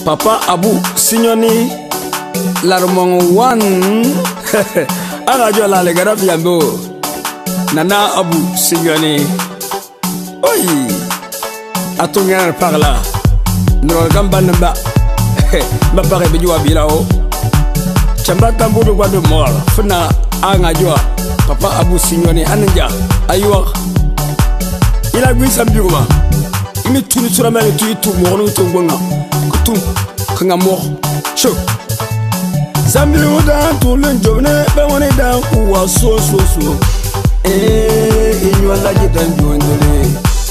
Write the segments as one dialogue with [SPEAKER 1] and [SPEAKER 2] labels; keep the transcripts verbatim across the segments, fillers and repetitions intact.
[SPEAKER 1] Papa Abu Signoni Larmong one Arajo LAARI GADDAFI Yambo Nana Abu Signoni Oi Atungan par là Nro gamba namba Ba pare be jua bilao Chamba tambu do de mort Fna anga jua Papa Abu Signoni ananja aywa Il a gui sambiuma Il me tourne sur la main et tu tout mon tout bonga Kutum kanga mort Chaud Sambiu dan tout le jone Ba woni dan kuwa so so so Eh inyo la jitan jondole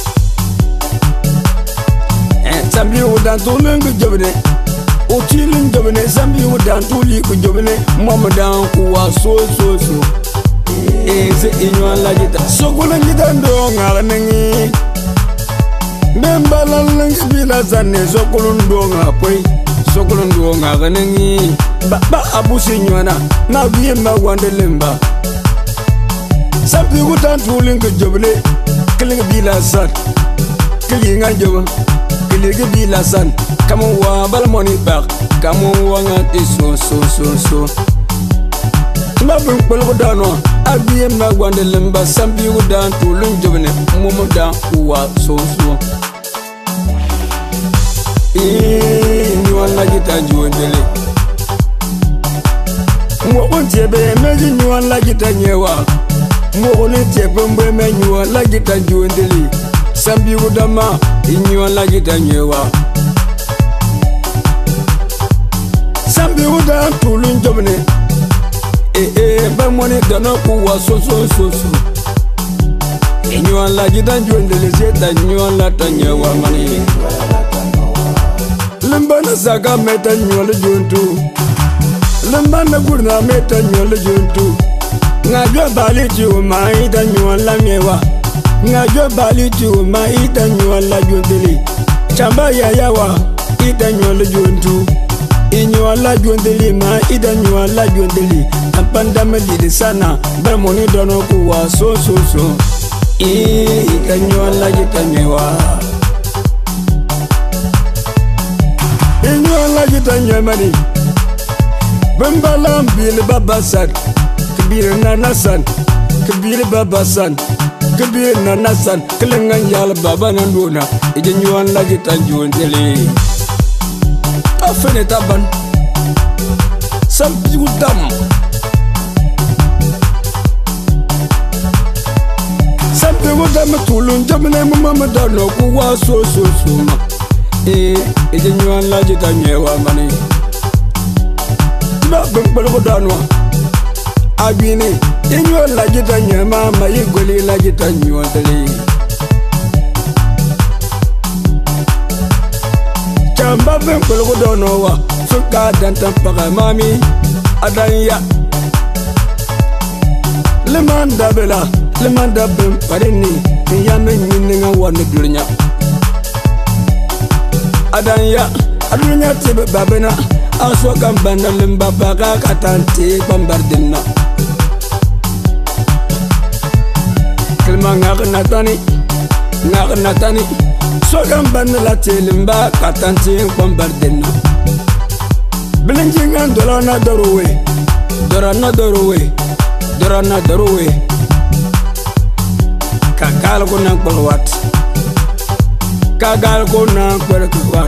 [SPEAKER 1] Eh sambiu dan tout le jone Oti le jone sambiu dan tout li ku jone Mama dan kuwa so so so Eh se inyo la jitan Sokula jitan do ngaranengi Membala lengi bila zane sokulun do ngapoi sokulun do ngaranengi ba ba Abu Signona na biye ma wande lemba Sampi utan tulin ke joble keling bila san kelinga job keling bila san kamu wa bal moni bak kamu wa ngati so so so so ma bin polo dano abiye ma wande lemba sampi utan tulin joble momo dan wa so so Eh ni wala jita juondele Mo on tiebe meji ni wala jita nyewa Mo on tiebe mbe me ni wala jita juondele Sambi udama ni wala jita nyewa Sambi uda tulun jobne Eh eh ba moni dano kuwa so so so so Ni wala jita juondele zeta ni wala tanyewa mani Lembana zaga meta nyole juntu Lembana gurna meta nyole juntu Ngajwa bali tu maida nyola mewa Ngajwa bali tu maida nyola juntili Chamba ya yawa ida nyole juntu Inyola juntili maida nyola juntili Ampanda medidi sana Bermoni dono kuwa so so so Ida nyola jitamewa Inyo la jita nyamani Bembala mbili baba san Kibiri nana san Kibiri baba san Kibiri nana san Kilingan yal baba nanduna Ije nyuan la jita njuntele Afene taban Sampi udam Sampi udam tulun jamne mama dano kuwa so so so Eh, ije nyuan la jita nyewa mani Tiba bengpelo danwa Abini, inyo la jita nyema Ma igoli la jita nyuan tali Chamba bengpelo danwa Suka dan tampaka mami Adanya Lemanda bela Lemanda bemparini Yame nyininga wane dunya Adanya, adunya tibe babena Aswa kambanda lemba baka katante Bambardina Kelma ngak natani Ngak natani Swa kambanda lati lemba katante Bambardina Belenjingan dorana dorowe Dorana dorowe Dorana dorowe Kakal ko nang polwat Kagal ko na kwerkwat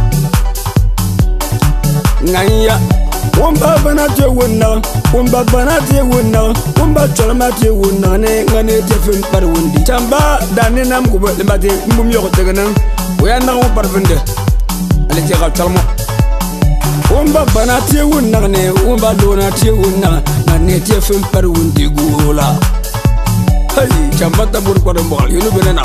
[SPEAKER 1] Ngaya Wamba banate wunna Wamba banate wunna Wamba chalmate wunna Ne ngane tefin par wundi Chamba dani nam kubo Limbate mbum yoko teganang Waya na wumpa parvende Ale teka chalmo Wamba banate wunna Ne wamba donate wunna Ngane tefin par wundi gula Hai chamba tabur kwa mbol Yunu benena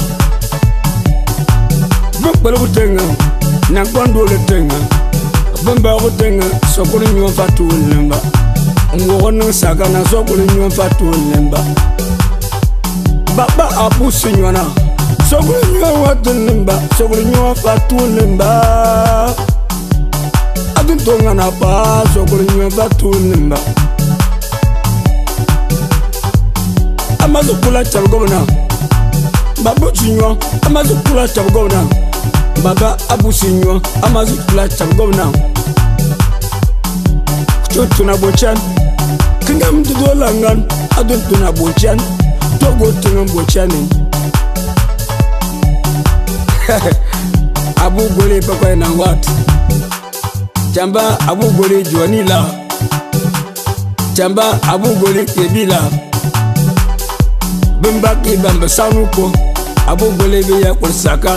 [SPEAKER 1] Bukbalo kutenga, nakwando le tenga Bamba kutenga, sokuli nyuwa fatu ulemba Mwono saka na sokuli nyuwa fatu ulemba Baba Abu Signona Sokuli nyuwa watu ulemba Sokuli nyuwa fatu ulemba Aduntonga na pa Sokuli nyuwa fatu ulemba Amazu kula chabgona Babu Signona Amazu kula chabgona Baba Abu Sinyo amazu kula chamgona Chotuna bonchian Kingam to langan adon tuna bonchian Togo tuna bonchian Abu Gole papa na wat Chamba Abu Gole Juanila Chamba Abu Gole Kebila Bimbaki bamba sanuko Abu Gole beya kursaka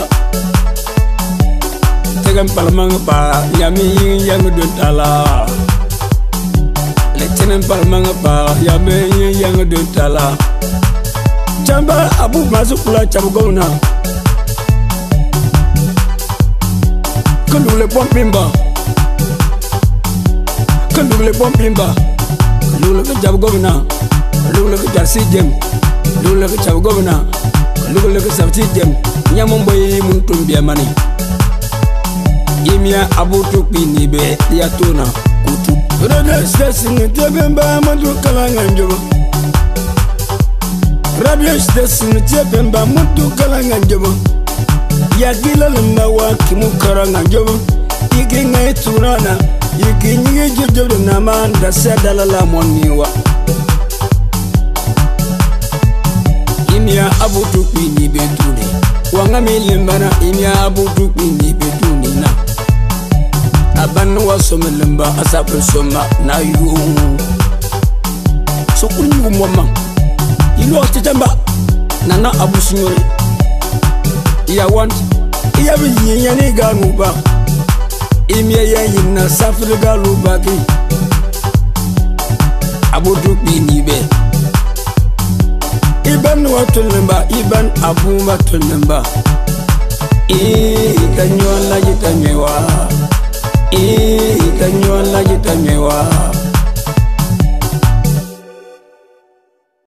[SPEAKER 1] Tegam palamang pa yami yang dontala Letenen palamang pa yami yang dontala Chamba Abu masuk pula cabgona Kendule pompimba Kendule pompimba Lule ke cabgona Lule ke jarsi jem Lule ke cabgona Lule ke sabti jem Nyamomboy muntum biamani Imia Abu Tukini be yatuna kutu Rada stasini tebemba madu kalangan jobo Rabia stasini tebemba madu kalangan jobo Yagila lamba wa kimu karangan jobo Igi ngai turana Igi nyige jojo na manda sedala la moniwa Imia Abu Tukini be tuni Wangami limbana imia Abu Tukini be tuni na Aban wa soma lemba asapel soma na yu So kunyu mwama Ilo titamba Nana Abu Sinyori Iya want Iya bi yanyani ganuba Imya yanyina safri galuba ki Abu Tukini be Iban wa tulemba Iban Abu ma tulemba Ii tanyo la jitanyewa